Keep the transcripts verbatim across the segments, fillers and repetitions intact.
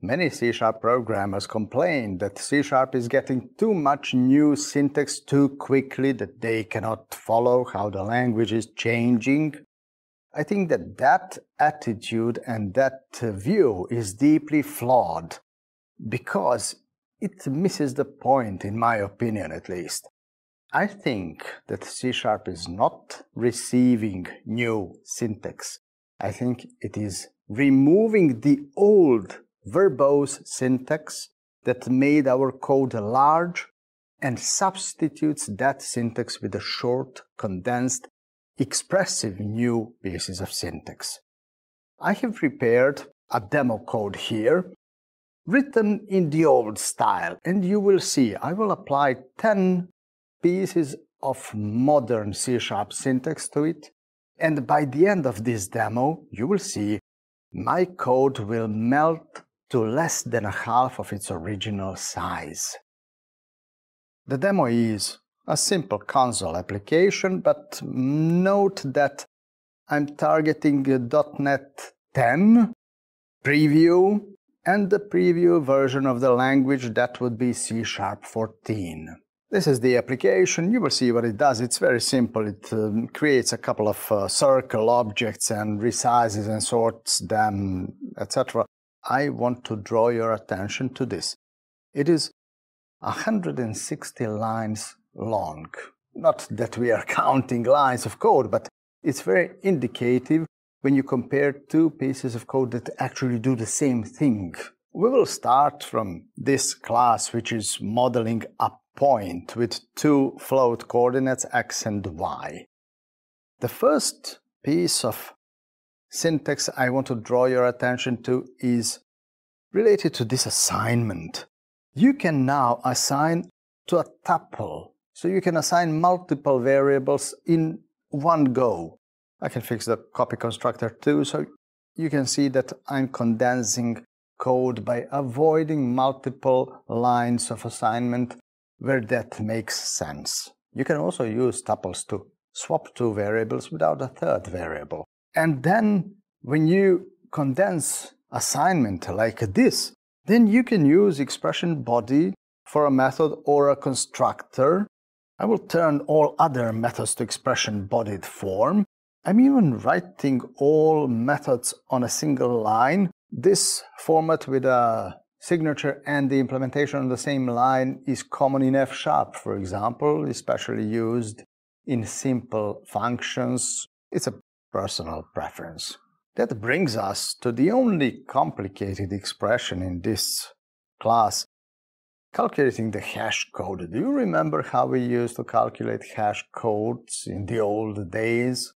Many C sharp programmers complain that C sharp is getting too much new syntax too quickly, that they cannot follow how the language is changing. I think that that attitude and that view is deeply flawed, because it misses the point, in my opinion at least. I think that C sharp is not receiving new syntax. I think it is removing the old verbose syntax that made our code large and substitutes that syntax with a short, condensed, expressive new pieces of syntax. I have prepared a demo code here, written in the old style, and you will see I will apply ten pieces of modern C sharp syntax to it, and by the end of this demo you will see my code will melt to less than a half of its original size. The demo is a simple console application, but note that I'm targeting dot net ten preview and the preview version of the language that would be C sharp fourteen. This is the application. You will see what it does. It's very simple. It um, creates a couple of uh, circle objects and resizes and sorts them, et cetera. I want to draw your attention to this. It is one hundred sixty lines long. Not that we are counting lines of code, but it's very indicative when you compare two pieces of code that actually do the same thing. We will start from this class, which is modeling a point with two float coordinates x and y. The first piece of syntax I want to draw your attention to is related to this assignment. You can now assign to a tuple, so you can assign multiple variables in one go. I can fix the copy constructor too, so you can see that I'm condensing code by avoiding multiple lines of assignment where that makes sense. You can also use tuples to swap two variables without a third variable. And then when you condense assignment like this, then you can use expression body for a method or a constructor. I will turn all other methods to expression bodied form. I'm even writing all methods on a single line. This format with a signature and the implementation on the same line is common in F sharp, for example, especially used in simple functions. It's a personal preference. That brings us to the only complicated expression in this class, calculating the hash code. Do you remember how we used to calculate hash codes in the old days?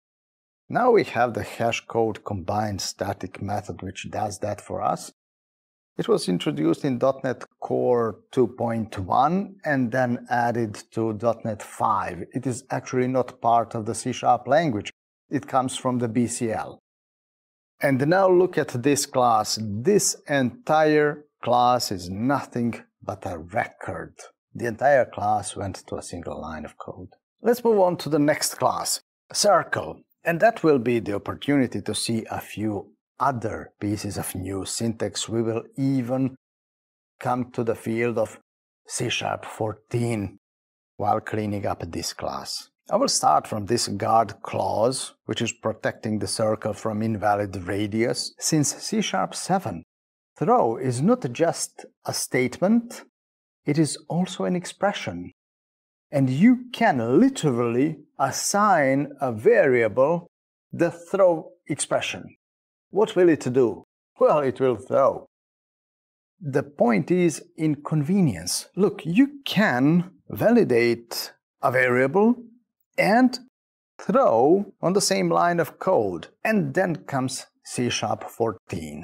Now we have the hash code combined static method which does that for us. It was introduced in dot net Core two point one and then added to dot net five. It is actually not part of the C sharp language. It comes from the B C L. And now look at this class. This entire class is nothing but a record. The entire class went to a single line of code. Let's move on to the next class, circle. And that will be the opportunity to see a few other pieces of new syntax. We will even come to the field of C sharp fourteen while cleaning up this class. I will start from this guard clause, which is protecting the circle from invalid radius. Since C sharp seven, throw is not just a statement, it is also an expression. And you can literally assign a variable the throw expression. What will it do? Well, it will throw. The point is in convenience. Look, you can validate a variable and throw on the same line of code. And then comes C sharp fourteen.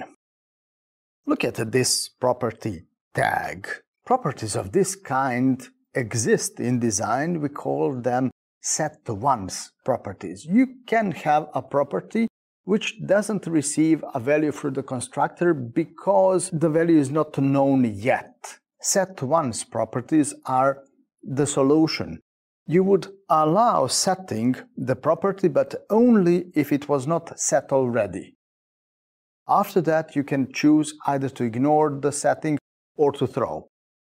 Look at this property tag. Properties of this kind exist in design. We call them set once properties. You can have a property which doesn't receive a value through the constructor because the value is not known yet. Set once properties are the solution. You would allow setting the property, but only if it was not set already. After that, you can choose either to ignore the setting or to throw.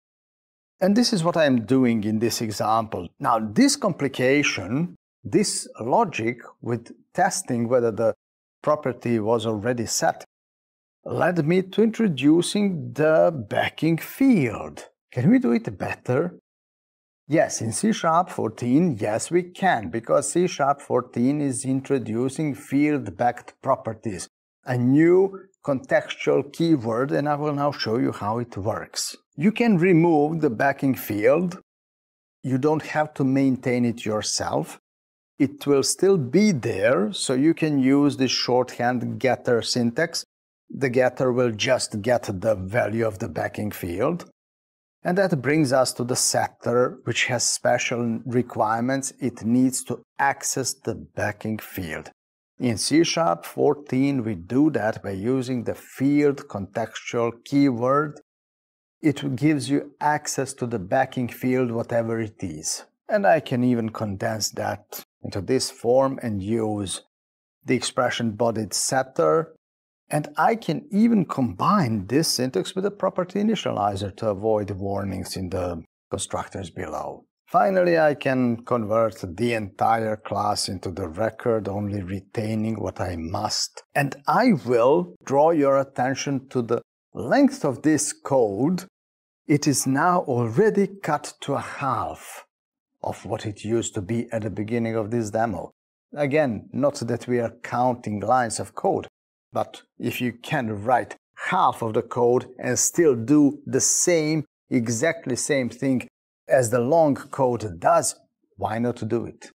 And this is what I am doing in this example. Now, this complication, this logic with testing whether the property was already set, led me to introducing the backing field. Can we do it better? Yes, in C sharp fourteen, yes we can, because C sharp fourteen is introducing field-backed properties, a new contextual keyword, and I will now show you how it works. You can remove the backing field. You don't have to maintain it yourself. It will still be there, so you can use the shorthand getter syntax. The getter will just get the value of the backing field. And that brings us to the setter, which has special requirements. It needs to access the backing field. In C sharp fourteen, we do that by using the field contextual keyword. It gives you access to the backing field, whatever it is. And I can even condense that into this form and use the expression bodied setter. And I can even combine this syntax with a property initializer to avoid warnings in the constructors below. Finally, I can convert the entire class into the record, only retaining what I must. And I will draw your attention to the length of this code. It is now already cut to a half of what it used to be at the beginning of this demo. Again, not that we are counting lines of code, but if you can write half of the code and still do the same, exactly same thing as the long code does, why not do it?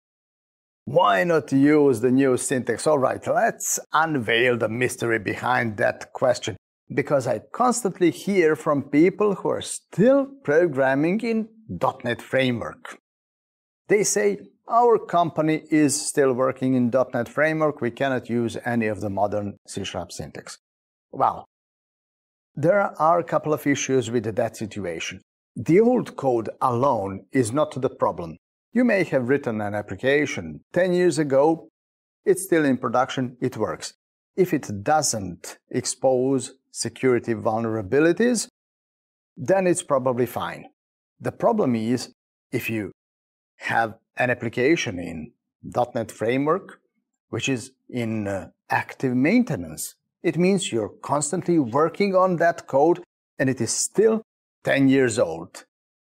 Why not use the new syntax? All right, let's unveil the mystery behind that question, because I constantly hear from people who are still programming in dot net Framework. They say, our company is still working in dot net Framework, we cannot use any of the modern C sharp syntax. Well, there are a couple of issues with that situation. The old code alone is not the problem. You may have written an application ten years ago, it's still in production, it works. If it doesn't expose security vulnerabilities, then it's probably fine. The problem is, if you have an application in dot net Framework, which is in uh, active maintenance, it means you're constantly working on that code and it is still ten years old.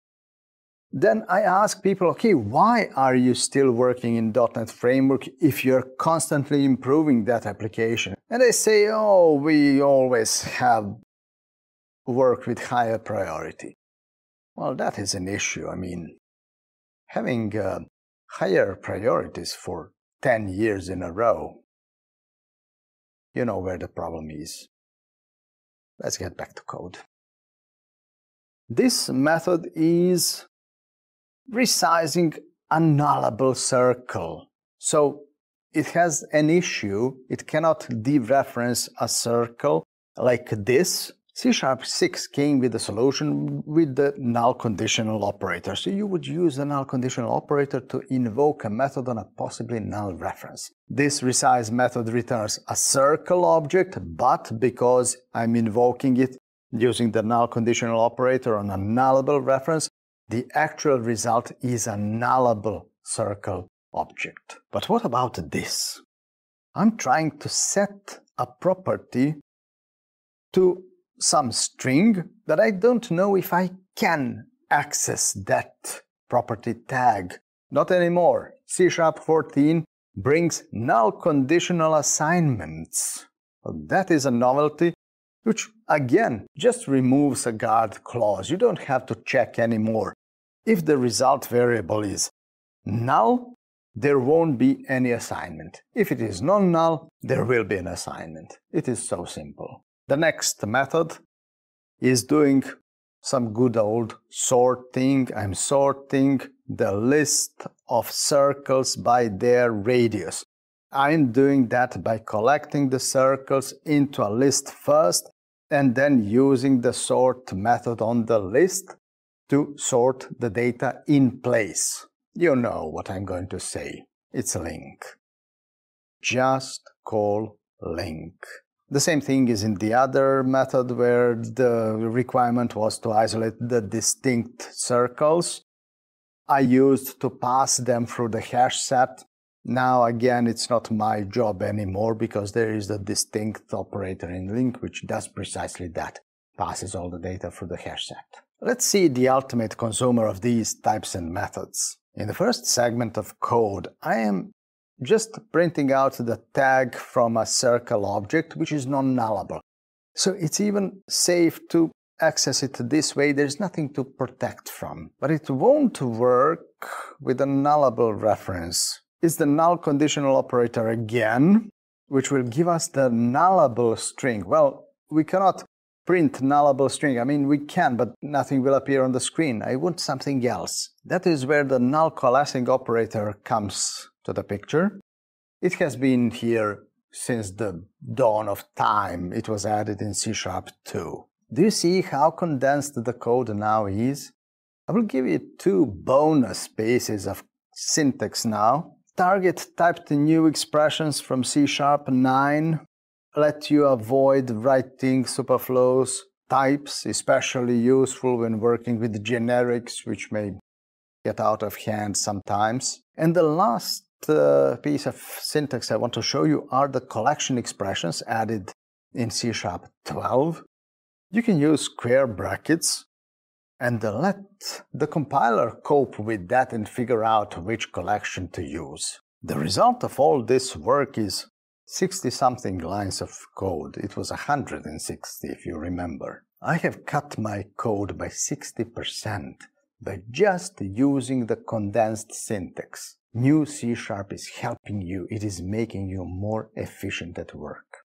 Then I ask people, okay, why are you still working in dot net Framework if you're constantly improving that application? And they say, oh, we always have work with higher priority. Well, that is an issue. I mean, having uh, higher priorities for ten years in a row, you know where the problem is. Let's get back to code. This method is resizing a nullable circle. So it has an issue. It cannot dereference a circle like this. C sharp six came with a solution with the null conditional operator. So you would use the null conditional operator to invoke a method on a possibly null reference. This resize method returns a circle object, but because I'm invoking it using the null conditional operator on a nullable reference, the actual result is a nullable circle object. But what about this? I'm trying to set a property to some string that I don't know if I can access that property tag. Not anymore. C sharp fourteen brings null conditional assignments. Well, that is a novelty, which again just removes a guard clause. You don't have to check anymore. If the result variable is null, there won't be any assignment. If it is non-null, there will be an assignment. It is so simple. The next method is doing some good old sorting. I'm sorting the list of circles by their radius. I'm doing that by collecting the circles into a list first and then using the sort method on the list to sort the data in place. You know what I'm going to say. It's a link. Just call link. The same thing is in the other method where the requirement was to isolate the distinct circles. I used to pass them through the hash set. Now again, it's not my job anymore because there is the distinct operator in link which does precisely that, passes all the data through the hash set. Let's see the ultimate consumer of these types and methods. In the first segment of code, I am just printing out the tag from a circle object which is non-nullable. So it's even safe to access it this way, there's nothing to protect from. But it won't work with a nullable reference. It's the null conditional operator again, which will give us the nullable string. Well, we cannot print nullable string. I mean, we can, but nothing will appear on the screen. I want something else. That is where the null coalescing operator comes to the picture. It has been here since the dawn of time. It was added in C sharp two. Do you see how condensed the code now is? I will give you two bonus pieces of syntax now. Target typed new expressions from C sharp nine. Let you avoid writing superfluous types, especially useful when working with generics, which may get out of hand sometimes. And the last uh, piece of syntax I want to show you are the collection expressions added in C sharp twelve. You can use square brackets and let the compiler cope with that and figure out which collection to use. The result of all this work is sixty-something lines of code. It was one hundred sixty, if you remember. I have cut my code by sixty percent by just using the condensed syntax. New C sharp is helping you. It is making you more efficient at work.